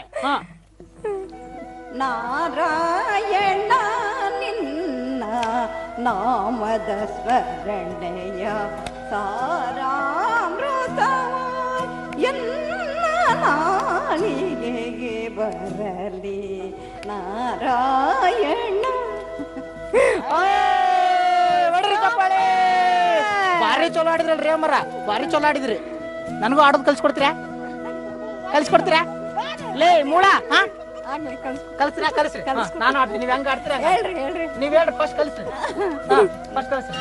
ನಾರಾಯಣ ನಿನ್ನ ನಾಮದ ಸ್ಮರಣೆಯ ಸಾರಾಮೃತ ಎನ್ನ ನಾಲಿಗೆಗೆ ಬರಲಿ ನಾರಾಯಣ. ಭಾರಿ ಚಲೋ ಆಡಿದ್ರಲ್ರಿ ಅಮ್ಮರ, ಭಾರಿ ಚಲೋ ಆಡಿದ್ರಿ. ನನಗೂ ಆಡೋದು ಕಲ್ಸ್ಕೊಡ್ತೀರಾ? ಕಲ್ಸ್ಕೊಡ್ತೀರಾ? ಲೇ ಮೂಳ, ಕಲ್ಸ್ರಿ ಕಲ್ಸ್ರಿ. ನಾನು ಆಡ್ತೀನಿ, ನೀವ್ ಹೆಂಗ ಆಡ್ತೀರಾ? ನೀವ್ ಹೇಳ್ರಿ, ಫಸ್ಟ್ ಕಲ್ಸ್ರಿ. ಫಸ್ಟ್ ಕಲ್ಸ್ರಿ.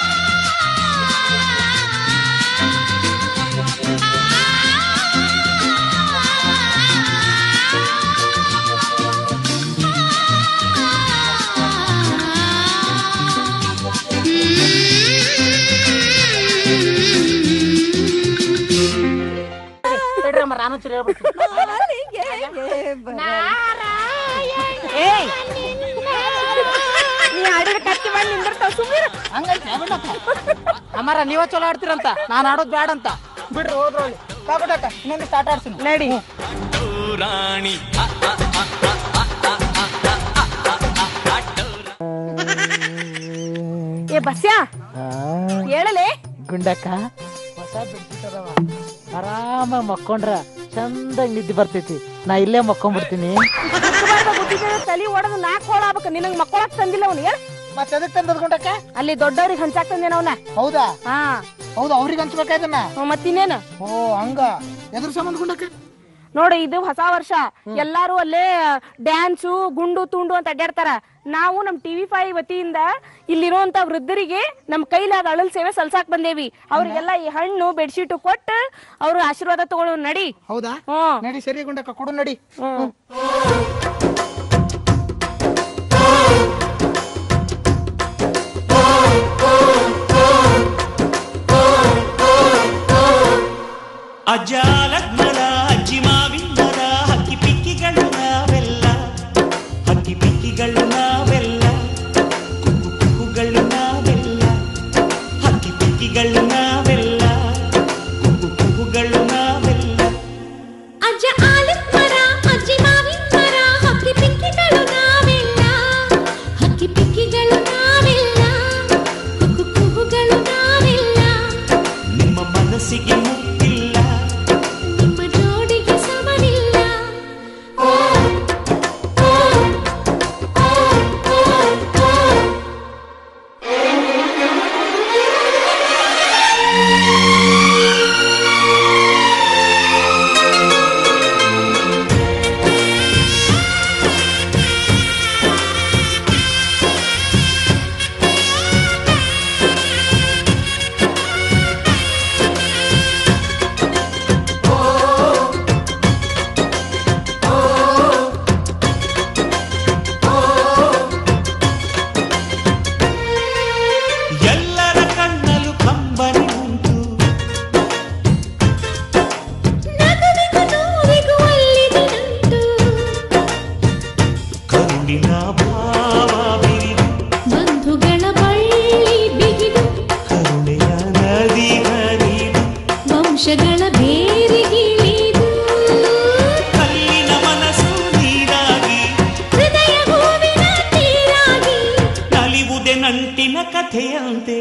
ರಾಮಚೂರು ಹೇಳ್ಬಿಡ್ತೀನಿ. ಅಮ್ಮಾರ ನೀವ ಚಲೋ ಆಡ್ತೀರಂತ, ನಾನ್ ಆಡೋದ್ ಬ್ಯಾಡ ಅಂತ ಬಿಡ್ರಿ. ಹೋದ್ರಲ್ಲಿ ಕಾಕೊಟ್ಟಕ್ಕ ಇನ್ನೊಂದು ಸ್ಟಾರ್ಟ್ ಆಡ್ತೀನಿ ನಡಿ. ರಾಣಿ ಏ ಬಸ್ಯಾ ಹೇಳಲೆ. ಗುಂಡಕ್ಕ ಹೊಸ ಬೆಡ್ಶೀಟ್ ಅದಾವ, ಆರಾಮ ಮಕ್ಕೊಂಡ್ರ ಚಂದಂಗ್ ನಿದ್ದೆ ಬರ್ತೈತಿ. ನಾ ಇಲ್ಲೇ ಮಕ್ಕೊಂಡ್ಬಿಡ್ತೀನಿ. ತಲಿ ಒಡದ್ ನಾಕ್ ಹೋಳ ಆಗ್ಬೇಕು. ನಿನಗ್ ಮಕ್ಕೊಳಕ್ ತಂದಿಲ್ಲ ಅವ್ನು. ಹೇಳ ಮತ್ತೆ ಎದಕ್ ತಂದದ್ ಗುಂಡಕ್ಕ? ಅಲ್ಲಿ ದೊಡ್ಡವ್ರಿಗೆ ಹಂಚಾಕ್ ತಂದೇನ ಅವನ. ಹೌದಾ? ಹಾ ಹೌದಾ, ಅವ್ರಿಗೆ ಹಂಚ್ಬೇಕಾಯ್ತನ? ಮತ್ತಿನ್ನೇನು? ಓ ಹಂಗ. ಎದ್ರ ಸಂಬಂಧ ಗುಂಡಕ್ಕ? ನೋಡಿ, ಇದು ಹೊಸ ವರ್ಷ, ಎಲ್ಲಾರು ಅಲ್ಲೇ ಡ್ಯಾನ್ಸು ಗುಂಡು ತುಂಡು ಅಂತ ಅಡ್ಡಾಡ್ತಾರ. ನಾವು ನಮ್ TV5 ವತಿಯಿಂದ ಇಲ್ಲಿರುವಂತ ವೃದ್ಧರಿಗೆ ನಮ್ ಕೈಲಾದ ಅಳಲ್ ಸೇವೆ ಸಲ್ಸಾಕ್ ಬಂದೇವಿ. ಅವ್ರಿಗೆಲ್ಲ ಈ ಹಣ್ಣು ಬೆಡ್ಶೀಟ್ ಕೊಟ್ಟು ಅವ್ರ ಆಶೀರ್ವಾದ ತಗೊಳ್ಳೋ ನಡಿ. ಹೌದಾ? ನಡಿ. ಸರಿ ಗುಂಡಕ್ಕ, ಕೊಡು ನಡಿ. ಅಜ್ಜಾಲಗ್ನದ ಅಜ್ಜಿ ಮಾವಿಂದದ ಹಕ್ಕಿ ಪಿಕ್ಕಿಗಳು ನಾವೆಲ್ಲ, ಹಕ್ಕಿ ಪಿಕ್ಕಿಗಳು ನಾವೆಲ್ಲ, ಕುಕ್ಕು ಕುಕ್ಕುಗಳು ನಾವೆಲ್ಲ, ಹಕ್ಕಿ ಪಿಕ್ಕಿಗಳು ನಾವೆಲ್ಲ, ಕುಕ್ಕು ಕುಕ್ಕುಗಳು ನಾವೆಲ್ಲ. ಅಜ್ಜ ಆಲದ ಮರ, ಅಜ್ಜಿ ಮಾವಿನ ಮರ, ಹಕ್ಕಿ ಪಿಕ್ಕಿಗಳು ನಾವೆಲ್ಲ, ಹಕ್ಕಿ ಪಿಕ್ಕಿಗಳು ನಾವೆಲ್ಲ, ಕುಕ್ಕು ಕುಕ್ಕುಗಳು ನಾವೆಲ್ಲ. ನಿಮ್ಮ ಮನಸ್ಸಿಗೆ ಮುಟ್ಟಿಲ್ಲ, ನಿಮ್ಮ ಜೋಡಿಗೆ ಸಮನಿಲ್ಲ. ಇದೆ ನಂಟಿನ ಕಥೆಯಂತೆ.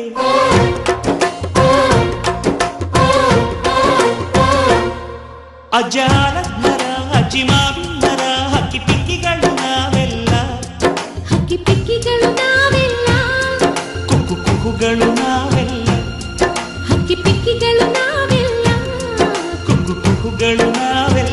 ಅಜ್ಜಾಲದ ಮರ ಅಜ್ಜಿ ಮಾವಿನ ಮರ ಹಕ್ಕಿ ಪಿಕ್ಕಿಗಳು ನಾವೆಲ್ಲ. ಹಕ್ಕಿ ಪಿಕ್ಕಿಗಳು ನಾವೆಲ್ಲ. ಕುಕ್ಕು ಕುಹುಗಳು ನಾವೆಲ್ಲ. ಹಕ್ಕಿ ಪಿಕ್ಕಿಗಳು ನಾವೆಲ್ಲ. ಕುಕ್ಕು ಕುಹುಗಳು ನಾವೆಲ್ಲ.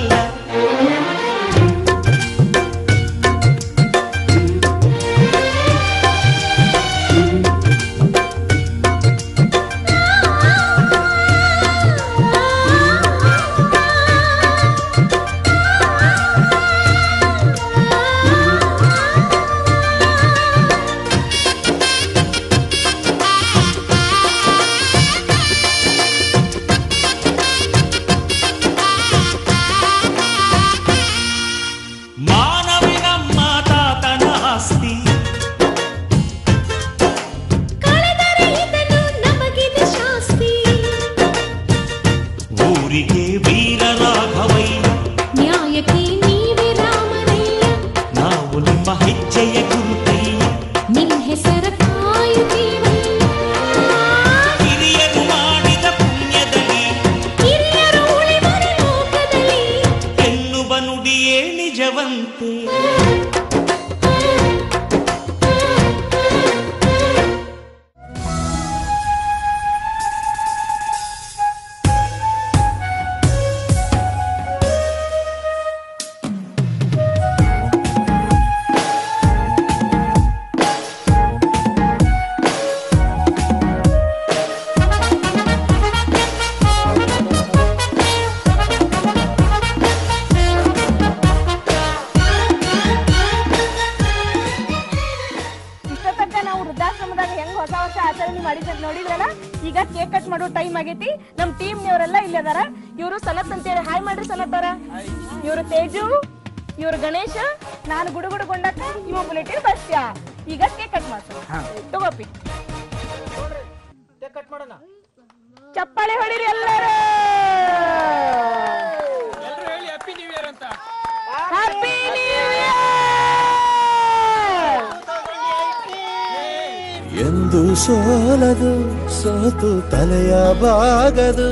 ನೋಡಿದ್ರಲ್ಲ, ಈಗ ಕೇಕ್ ಕಟ್ ಮಾಡೋ ಟೈಮ್ ಆಗೈತಿ. ನಮ್ ಟೀಮ್ ನವರೆಲ್ಲ ಇಲ್ಲಿ ಅದಾರ. ಇವರು ಸನತ್ ಅಂತೇಳಿ ಹಾಯ್ ಮಾಡ್ರಿ ಸನತ್ ಅವರ. ಇವರು ತೇಜು, ಇವರು ಗಣೇಶ, ನಾನು ಗುಡುಗುಡುಗೊಂಡಕ್ಕ, ಇವ ಬುಲೆಟಿನ್ ಬಸ್ಯ. ಈಗ ಕೇಕ್ ಕಟ್ ಮಾಡ್ಸೋಣ. ತಗೋಪಿ ಚಪ್ಪಾಳೆ ಹೊಡಿರಿ ಎಲ್ಲರೂ. ಹ್ಯಾಪಿ ನ್ಯೂ ಇಯರ್ ಅಂತ. Happy new year. ಎಂದು ಸೋಲದು ಸೋತು ತಲೆಯ ಬಾಗದು,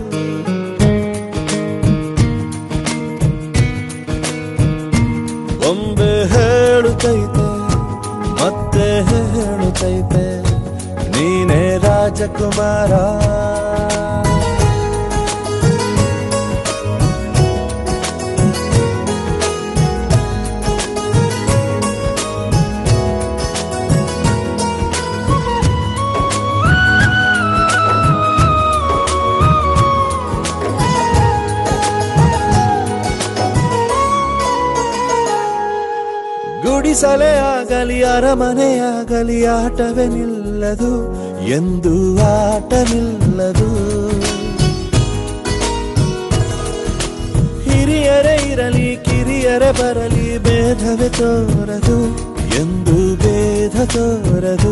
ಒಮ್ಮೆ ಹೇಳುತ್ತೈತೆ ಮತ್ತೆ ಹೇಳುತ್ತೈತೆ ನೀನೇ ರಾಜಕುಮಾರ. ಗುಡಿಸಲೇ ಆಗಲಿ ಅರಮನೆಯಾಗಲಿ ಆಟವೇ ನಿಲ್ಲದು, ಎಂದು ಆಟ ನಿಲ್ಲದು. ಹಿರಿಯರೇ ಇರಲಿ ಕಿರಿಯರೇ ಬರಲಿ ಭೇದವೇ ತೋರದು, ಎಂದು ಭೇದ ತೋರದು.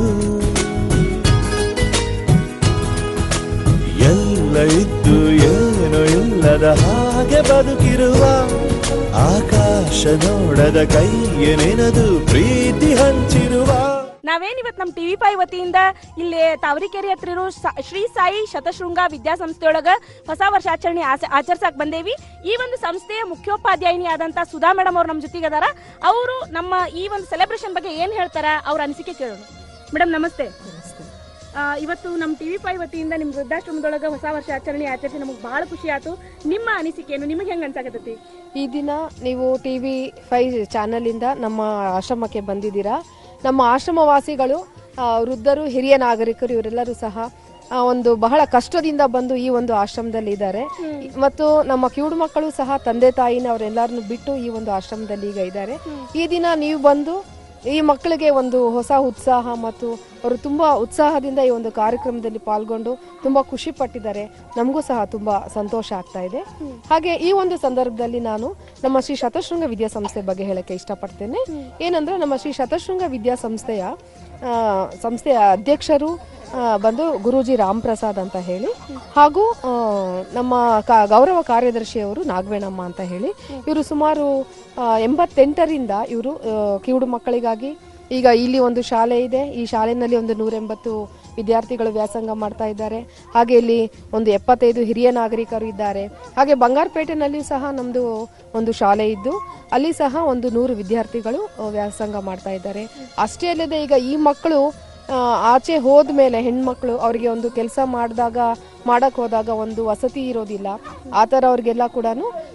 ಎಲ್ಲ ಇದ್ದು ಏನು ಇಲ್ಲದ ಹಾಗೆ ಬದುಕಿರುವ, ಆಕಾಶ ನೋಡದ ಕೈಯೇ ನೆನೆದು ಪ್ರೀತಿ ಹಂಚಿರುವ. ನಾವೇನಿವತ್ತು ನಮ್ಮ TV5 ವತಿಯಿಂದ ಇಲ್ಲಿ ತಾವರಿಕೆರೆ ಹತ್ರ ಇರೋ ಶ್ರೀ ಸಾಯಿ ಶತಶೃಂಗ ವಿದ್ಯಾಸಂಸ್ಥೆಯೊಳಗ ಹೊಸ ವರ್ಷಾಚರಣೆ ಆಚರಿಸಕ್ ಬಂದೇವಿ. ಈ ಒಂದು ಸಂಸ್ಥೆಯ ಮುಖ್ಯೋಪಾಧ್ಯಾಯಿನಿ ಆದಂತ ಸುಧಾ ಮೇಡಮ್ ಅವ್ರು ನಮ್ಮ ಜೊತೆಗೆ ಅದಾರ. ಅವರು ನಮ್ಮ ಈ ಒಂದು ಸೆಲೆಬ್ರೇಷನ್ ಬಗ್ಗೆ ಏನ್ ಹೇಳ್ತಾರ ಅವ್ರ ಅನಿಸಿಕೆ ಕೇಳೋಣ. ಮೇಡಮ್ ನಮಸ್ತೆ. ಇವತ್ತು ನಮ್ಮ TV5 ವತಿಯಿಂದ ನಿಮ್ಮ ವೃದ್ಧಾಶ್ರಮದೊಳಗ ಹೊಸ ವರ್ಷ ಆಚರಣೆ ಆಚರಿಸಿ ನಮಗೆ ಬಹಳ ಖುಷಿ ಆಯ್ತು. ನಿಮ್ಮ ಅನಿಸಿಕೆ ಏನು? ನಿಮಗೆ ಹೆಂಗ್ ಅನ್ಸಾಕತ್ತೈತಿ? ಈ ದಿನ ನೀವು TV5 ಚಾನಲ್ ಇಂದ ನಮ್ಮ ಆಶ್ರಮಕ್ಕೆ ಬಂದಿದ್ದೀರಾ. ನಮ್ಮ ಆಶ್ರಮವಾಸಿಗಳು, ವೃದ್ಧರು, ಹಿರಿಯ ನಾಗರಿಕರು ಇವರೆಲ್ಲರೂ ಸಹ ಒಂದು ಬಹಳ ಕಷ್ಟದಿಂದ ಬಂದು ಈ ಒಂದು ಆಶ್ರಮದಲ್ಲಿ ಇದ್ದಾರೆ. ಮತ್ತು ನಮ್ಮ ಕಿವುಡು ಮಕ್ಕಳು ಸಹ ತಂದೆ ತಾಯಿನ ಅವರೆಲ್ಲರನ್ನು ಬಿಟ್ಟು ಈ ಒಂದು ಆಶ್ರಮದಲ್ಲಿ ಈಗ ಇದ್ದಾರೆ. ಈ ದಿನ ನೀವು ಬಂದು ಈ ಮಕ್ಕಳಿಗೆ ಒಂದು ಹೊಸ ಉತ್ಸಾಹ ಮತ್ತು ಅವರು ತುಂಬಾ ಉತ್ಸಾಹದಿಂದ ಈ ಒಂದು ಕಾರ್ಯಕ್ರಮದಲ್ಲಿ ಪಾಲ್ಗೊಂಡು ತುಂಬಾ ಖುಷಿ ಪಟ್ಟಿದ್ದಾರೆ. ನಮಗೂ ಸಹ ತುಂಬಾ ಸಂತೋಷ ಆಗ್ತಾ ಇದೆ. ಹಾಗೆ ಈ ಒಂದು ಸಂದರ್ಭದಲ್ಲಿ ನಾನು ನಮ್ಮ ಶ್ರೀ ಶತಶೃಂಗ ವಿದ್ಯಾಸಂಸ್ಥೆ ಬಗ್ಗೆ ಹೇಳಕ್ಕೆ ಇಷ್ಟಪಡ್ತೇನೆ. ಏನಂದ್ರೆ ನಮ್ಮ ಶ್ರೀ ಶತಶೃಂಗ ವಿದ್ಯಾಸಂಸ್ಥೆಯ ಅಧ್ಯಕ್ಷರು ಬಂದು ಗುರೂಜಿ ರಾಮ್ ಪ್ರಸಾದ್ ಅಂತ ಹೇಳಿ, ಹಾಗೂ ನಮ್ಮ ಗೌರವ ಕಾರ್ಯದರ್ಶಿಯವರು ನಾಗವೇಣಮ್ಮ ಅಂತ ಹೇಳಿ. ಇವರು ಸುಮಾರು 88ರಿಂದ ಇವರು ಕಿವುಡು ಮಕ್ಕಳಿಗಾಗಿ ಈಗ ಇಲ್ಲಿ ಒಂದು ಶಾಲೆ ಇದೆ. ಈ ಶಾಲೆಯಲ್ಲಿ ಒಂದು 180 ವಿದ್ಯಾರ್ಥಿಗಳು ವ್ಯಾಸಂಗ ಮಾಡ್ತಾ ಇದ್ದಾರೆ. ಹಾಗೆ ಇಲ್ಲಿ ಒಂದು 75 ಹಿರಿಯ ನಾಗರಿಕರು ಇದ್ದಾರೆ. ಹಾಗೆ ಬಂಗಾರಪೇಟೆನಲ್ಲಿ ಸಹ ನಮ್ಮದು ಒಂದು ಶಾಲೆ ಇದ್ದು ಅಲ್ಲಿ ಸಹ ಒಂದು 100 ವಿದ್ಯಾರ್ಥಿಗಳು ವ್ಯಾಸಂಗ ಮಾಡ್ತಾ ಇದ್ದಾರೆ. ಅಷ್ಟೇ ಅಲ್ಲದೆ ಈಗ ಈ ಮಕ್ಕಳು ಆಚೆ ಹೋದ್ಮೇಲೆ ಹೆಣ್ಮಕ್ಳು ಅವರಿಗೆ ಒಂದು ಕೆಲಸ ಮಾಡಕ್ ಹೋದಾಗ ಒಂದು ವಸತಿ ಇರೋದಿಲ್ಲ. ಆ ಥರ ಅವ್ರಿಗೆಲ್ಲ ಕೂಡ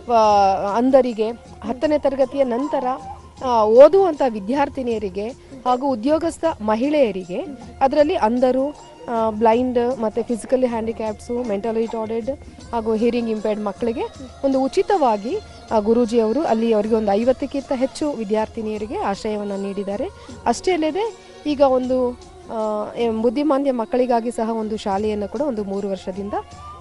ಅಂಧರಿಗೆ 10ನೇ ತರಗತಿಯ ನಂತರ ಓದುವಂಥ ವಿದ್ಯಾರ್ಥಿನಿಯರಿಗೆ ಹಾಗೂ ಉದ್ಯೋಗಸ್ಥ ಮಹಿಳೆಯರಿಗೆ, ಅದರಲ್ಲಿ ಅಂಧರು, ಬ್ಲೈಂಡ್ ಮತ್ತು ಫಿಸಿಕಲಿ ಹ್ಯಾಂಡಿಕ್ಯಾಪ್ಸು, ಮೆಂಟಲಿ ರಿಟಾರ್ಡೆಡ್ ಹಾಗೂ ಹಿಯರಿಂಗ್ ಇಂಪೇರ್ಡ್ ಮಕ್ಕಳಿಗೆ ಒಂದು ಉಚಿತವಾಗಿ ಗುರೂಜಿಯವರು ಅಲ್ಲಿ ಅವರಿಗೆ ಒಂದು 50ಕ್ಕಿಂತ ಹೆಚ್ಚು ವಿದ್ಯಾರ್ಥಿನಿಯರಿಗೆ ಆಶ್ರಯವನ್ನು ನೀಡಿದ್ದಾರೆ. ಅಷ್ಟೇ ಅಲ್ಲದೆ ಈಗ ಒಂದು ಬುದ್ಧಿಮಾಂದ್ಯ ಮಕ್ಕಳಿಗಾಗಿ ಸಹ ಒಂದು ಶಾಲೆಯನ್ನು ಕೂಡ ಒಂದು 3 ವರ್ಷದಿಂದ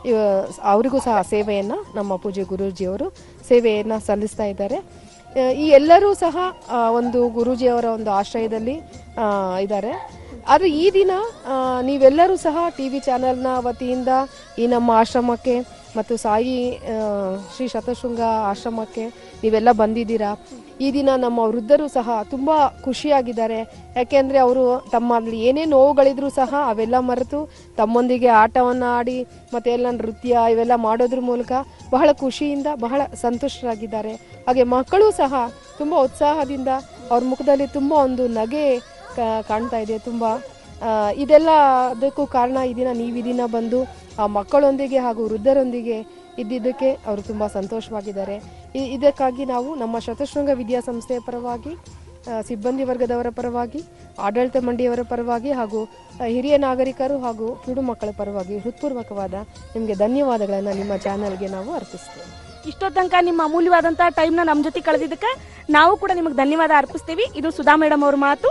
ಅವರಿಗೂ ಸಹ ಸೇವೆಯನ್ನು ನಮ್ಮ ಪೂಜ್ಯ ಗುರೂಜಿಯವರು ಸೇವೆಯನ್ನು ಸಲ್ಲಿಸ್ತಾ ಇದ್ದಾರೆ. ಈ ಎಲ್ಲರೂ ಸಹ ಒಂದು ಗುರೂಜಿಯವರ ಒಂದು ಆಶ್ರಯದಲ್ಲಿ ಇದ್ದಾರೆ. ಆದರೆ ಈ ದಿನ ನೀವೆಲ್ಲರೂ ಸಹ TV ಚಾನೆಲ್ನ ವತಿಯಿಂದ ಈ ನಮ್ಮ ಆಶ್ರಮಕ್ಕೆ ಮತ್ತು ಸಾಯಿ ಶ್ರೀ ಶತಶೃಂಗ ಆಶ್ರಮಕ್ಕೆ ನೀವೆಲ್ಲ ಬಂದಿದ್ದೀರಾ. ಈ ದಿನ ನಮ್ಮ ವೃದ್ಧರು ಸಹ ತುಂಬ ಖುಷಿಯಾಗಿದ್ದಾರೆ. ಯಾಕೆಂದರೆ ಅವರು ತಮ್ಮಲ್ಲಿ ಏನೇ ನೋವುಗಳಿದ್ರೂ ಸಹ ಅವೆಲ್ಲ ಮರೆತು ತಮ್ಮೊಂದಿಗೆ ಆಟವನ್ನು ಆಡಿ ಮತ್ತು ಎಲ್ಲ ನೃತ್ಯ ಇವೆಲ್ಲ ಮಾಡೋದ್ರ ಮೂಲಕ ಬಹಳ ಖುಷಿಯಿಂದ ಬಹಳ ಸಂತುಷ್ಟರಾಗಿದ್ದಾರೆ. ಹಾಗೆ ಮಕ್ಕಳು ಸಹ ತುಂಬ ಉತ್ಸಾಹದಿಂದ ಅವ್ರ ಮುಖದಲ್ಲಿ ತುಂಬ ಒಂದು ನಗೆ ಕಾಣ್ತಾ ಇದೆ. ತುಂಬ ಇದೆಲ್ಲ ಅದಕ್ಕೂ ಕಾರಣ ಈ ದಿನ ನೀವು ಈ ದಿನ ಬಂದು ಆ ಮಕ್ಕಳೊಂದಿಗೆ ಹಾಗೂ ವೃದ್ಧರೊಂದಿಗೆ ಇದ್ದಿದ್ದಕ್ಕೆ ಅವರು ತುಂಬ ಸಂತೋಷವಾಗಿದ್ದಾರೆ. ಇದಕ್ಕಾಗಿ ನಾವು ನಮ್ಮ ಶತಶೃಂಗ ವಿದ್ಯಾಸಂಸ್ಥೆಯ ಪರವಾಗಿ, ಸಿಬ್ಬಂದಿ ವರ್ಗದವರ ಪರವಾಗಿ, ಆಡಳಿತ ಮಂಡಳಿಯವರ ಪರವಾಗಿ ಹಾಗೂ ಹಿರಿಯ ನಾಗರಿಕರು ಹಾಗೂ ಕಿಡು ಮಕ್ಕಳ ಪರವಾಗಿ ಹೃತ್ಪೂರ್ವಕವಾದ ನಿಮಗೆ ಧನ್ಯವಾದಗಳನ್ನು ನಿಮ್ಮ ಚಾನಲ್ಗೆ ನಾವು ಅರ್ಪಿಸ್ತೇವೆ. ಇಷ್ಟೋ ತನಕ ನಿಮ್ಮ ಅಮೂಲ್ಯವಾದಂಥ ಟೈಮ್ನ ನಮ್ಮ ಜೊತೆ ಕಳೆದಿದ್ದಕ್ಕೆ ನಾವು ಕೂಡ ನಿಮಗೆ ಧನ್ಯವಾದ ಅರ್ಪಿಸ್ತೀವಿ. ಇದು ಸುಧಾ ಮೇಡಮ್ ಅವ್ರ ಮಾತು.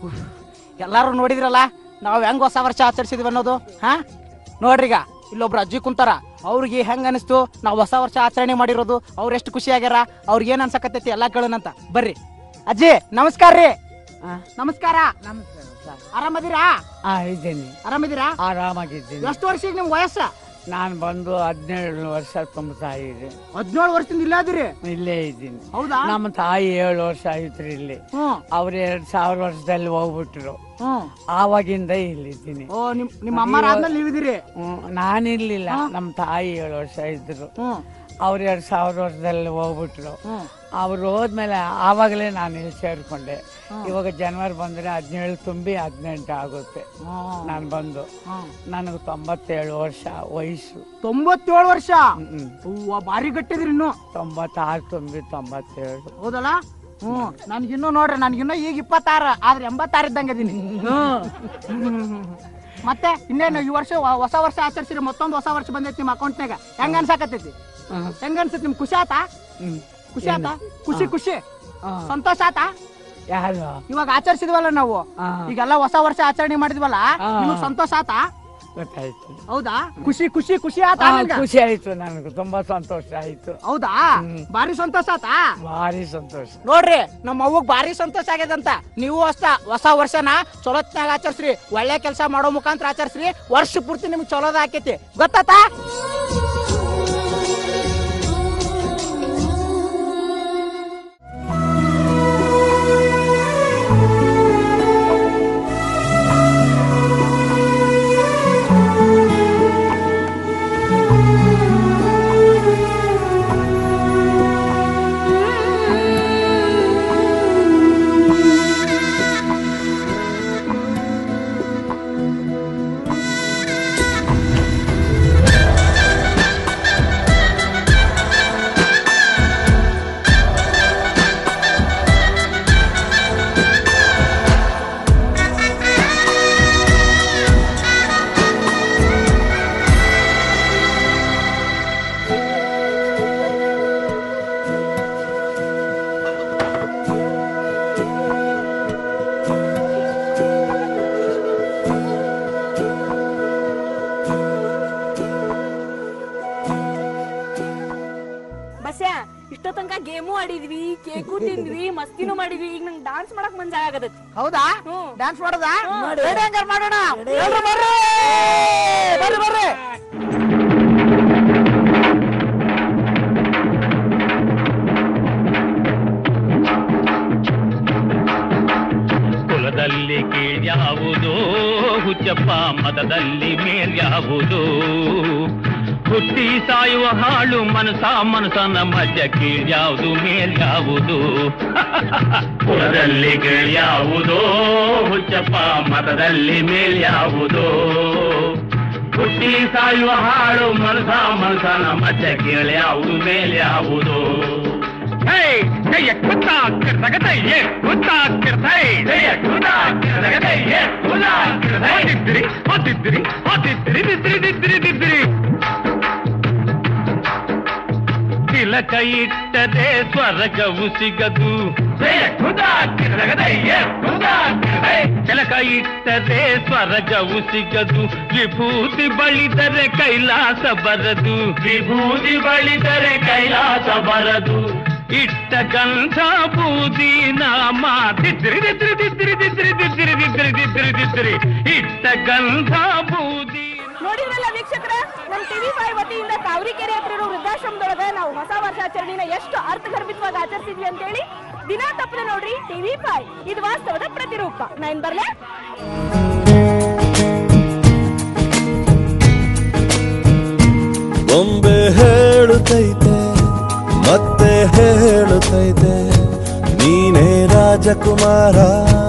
ಎಲ್ಲಾರು ನೋಡಿದ್ರಲ್ಲ ನಾವು ಹೆಂಗ್ ಹೊಸ ವರ್ಷ ಆಚರಿಸಿದ್ವಿ ಅನ್ನೋದು. ನೋಡ್ರಿಗ ಇಲ್ಲೊಬ್ರು ಅಜ್ಜಿ ಕುಂತಾರ, ಅವ್ರಿಗೆ ಹೆಂಗ ಅನಿಸ್ತು ನಾವು ಹೊಸ ವರ್ಷ ಆಚರಣೆ ಮಾಡಿರೋದು, ಅವ್ರು ಎಷ್ಟು ಖುಷಿ ಆಗ್ಯಾರ, ಅವ್ರಿಗೆ ಏನ್ ಅನ್ಸಕತ್ತೈತಿ ಎಲ್ಲಾ ಕೇಳೋಣಂತ. ಬರ್ರಿ ಅಜ್ಜಿ, ನಮಸ್ಕಾರ ರೀ. ನಮಸ್ಕಾರ. ಆರಾಮದಿರಾ? ಇದ್ದೀನಿ. ಆರಾಮಿದ್ದೀರಾ? ಆರಾಮಾಗಿದ್ದೀನಿ. ಎಷ್ಟು ವರ್ಷ ನಿಮ್ ವಯಸ್ಸ? ನಾನು ಬಂದು 17 ವರ್ಷ ತುಂಬತಾ ಇದೆ. 17 ವರ್ಷದಿಂದ ಇಲ್ಲೇ ಅದಿರಿ? ಇಲ್ಲೇ ಇದ್ದೀನಿ. ಹೌದಾ? ನಮ್ಮ ತಾಯಿ 7 ವರ್ಷ ಆಯ್ತ್ರಿ ಇಲ್ಲಿ. ಅವ್ರು 2000 ವರ್ಷದಲ್ಲಿ ಹೋಗ್ಬಿಟ್ರು. ಆವಾಗಿಂದ ಇಲ್ಲಿದ್ದೀನಿ. ನಿಮ್ಮ ಅಮ್ಮ ಆದ್ಮೇಲೆ ನೀವಿದ್ದೀರಿ? ನಾನಿರ್ಲಿಲ್ಲ, ನಮ್ಮ ತಾಯಿ 7 ವರ್ಷ ಇದ್ರು. ಅವ್ರು 2000 ವರ್ಷದಲ್ಲಿ ಹೋಗ್ಬಿಟ್ರು. ಅವ್ರು ಹೋದ್ಮೇಲೆ ಆವಾಗಲೇ ನಾನು ಇಲ್ಲಿ ಸೇರ್ಕೊಂಡೆ. ಇವಾಗ ಜನವರಿ ಬಂದ್ರೆ 17 ತುಂಬಿ 18 ಆಗುತ್ತೆ ನಾನು ಬಂದು. ನನಗೆ 97 ವರ್ಷ ವಯಸ್ಸು. 97 ವರ್ಷ? ಭಾರಿ ಗಟ್ಟಿದ್ರಿ. ಇನ್ನು 96 ತುಂಬಿ 97. ಹೌದಲ್ಲ? ನನ್ಗಿನ್ನೂ ನೋಡ್ರಿ, ನನ್ಗಿನ್ನೂ ಈಗ 26, ಆದ್ರೆ 86 ಇದ್ದಂಗೆ ಇದೀನಿ. ಮತ್ತೆ ಇನ್ನೇನು ಈ ವರ್ಷ ಹೊಸ ವರ್ಷ ಆಚರಿಸಿರಿ, ಮತ್ತೊಂದು ಹೊಸ ವರ್ಷ ಬಂದೈತಿ ನಿಮ್ಮ ಅಕೌಂಟ್ನಾಗ. ಹೆಂಗ ಅನ್ಸಾಕತ್ತೈತಿ? ಹೆಂಗ ಅನ್ಸತ್ ನಿಮ್? ಖುಷಿ ಆತಾ? ಖುಷಿ ಆತಾ? ಖುಷಿ ಸಂತೋಷ ಆತಾ? ಯಾರು ಇವಾಗ ಆಚರಿಸಿದ್ವಲ್ಲ ನಾವು, ಈಗೆಲ್ಲ ಹೊಸ ವರ್ಷ ಆಚರಣೆ ಮಾಡಿದ್ವಲ್ಲ, ನಿಮಗ್ ಸಂತೋಷ ಆತಾ? ಗೊತ್ತಾಯ್ತು. ಹೌದಾ? ಖುಷಿ ಆತಾ? ಖುಷಿ ಆಯ್ತು, ನನಗೆ ತುಂಬಾ ಸಂತೋಷ ಆಯ್ತು. ಹೌದಾ? ಭಾರಿ ಸಂತೋಷ ಆತಾ? ಭಾರಿ ಸಂತೋಷ. ನೋಡ್ರಿ, ನಮ್ಮ ಅವ್ವಗ್ ಭಾರಿ ಸಂತೋಷ ಆಗ್ಯದಂತ. ನೀವು ಅಷ್ಟ ಹೊಸ ವರ್ಷನ ಚಲೋತ್ನಾಗ ಆಚರಿಸ್ರಿ, ಒಳ್ಳೆ ಕೆಲಸ ಮಾಡೋ ಮುಖಾಂತರ ಆಚರಿಸ್ರಿ. ವರ್ಷ ಪೂರ್ತಿ ನಿಮ್ಗೆ ಚಲೋದ ಆಕೈತಿ. ಗೊತ್ತಾತಾ? ಇಷ್ಟೋ ತನಕ ಗೇಮು ಆಡಿದ್ವಿ, ಕೇಕು ತಿಂದ್ವಿ, ಮಸ್ತಿನೂ ಮಾಡಿದ್ವಿ. ಈಗ ನಂಗೆ ಡಾನ್ಸ್ ಮಾಡಕ್ ಮನ್ಸ ಆಗದೈತಿ. ಹೌದಾ? ಡ್ಯಾನ್ಸ್ ಮಾಡೋದಾ? ಮಾಡೋಣ. ಬರ್ರಿ. ಕುಲ ಹುಚ್ಚಪ್ಪ ಮತದಲ್ಲಿ ಮೇಲ್ಯಾವುದು ಹುಟ್ಟಿ ಸಾಯುವ ಹಾಳು ಮನಸನ ಮಧ್ಯ ಕೀಳ್ಯಾವುದು ಮೇಲ್ಯಾವುದು ಕುಲದಲ್ಲಿ ಕೀಳ್ಯಾವುದೋ ಹುಚ್ಚಪ್ಪ ಮತದಲ್ಲಿ ಮೇಲ್ಯಾವುದೋ ಹುಟ್ಟಿ ಸಾಯುವ ಹಾಳು ಮನಸನ ಮಧ್ಯ ಕೀಳ್ಯಾವುದು ಮೇಲ್ಯಾವುದು ತಿಲಕ ಇಟ್ಟದೆ ಸ್ವರ್ಗವು ಸಿಗದು ತಿಲಕ ಇಟ್ಟದೆ ಸ್ವರ್ಗವು ಸಿಗದು ವಿಭೂತಿ ಬಳಿದರೆ ಕೈಲಾಸ ಬರದು ವಿಭೂತಿ ಬಳಿದರೆ ಕೈಲಾಸ ಬರದು ಇಟ್ಟ ಗಂಧ ಬೂದಿ ನಾಮ ದಿದ್ರಿ ದಿದ್ರಿ ದಿದ್ರಿ ದಿದ್ರಿ ದಿದ್ರಿ ದಿದ್ರಿ ದಿದ್ರಿ ದಿದ್ರಿ ಇಟ್ಟ ಗಂಧ ಬೂದಿ. ನೋಡಿದ್ರಲ್ಲ ವೀಕ್ಷಕರ, ನಮ್ಮ TV5 ವತಿಯಿಂದ ತಾವರಿಕೆರೆ ಹತ್ರ ಇರೋ ವೃದ್ಧಾಶ್ರಮದೊಳಗ ನಾವು ಹೊಸ ವರ್ಷಾಚರಣೆನ ಎಷ್ಟು ಅರ್ಥಗರ್ಭಿತವಾಗಿ ಆಚರಿಸಿದ್ವಿ ಅಂತೇಳಿ ದಿನ ತಪ್ಪದೆ ನೋಡ್ರಿ TV5. ಇದು ವಾಸ್ತವದ ಪ್ರತಿರೂಪ. ನಾನು ಬರ್ಲೆ ಬೊಂಬೆ ಹೇಳುತ್ತೈತೆ ಮತ್ತೆ ಹೇಳುತ್ತೈತೆ ನೀನೇ ರಾಜಕುಮಾರ